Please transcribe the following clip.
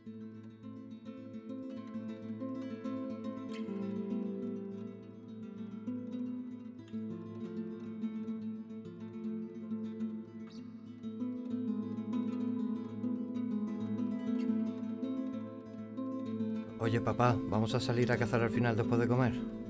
Oye, papá, ¿vamos a salir a cazar al final después de comer?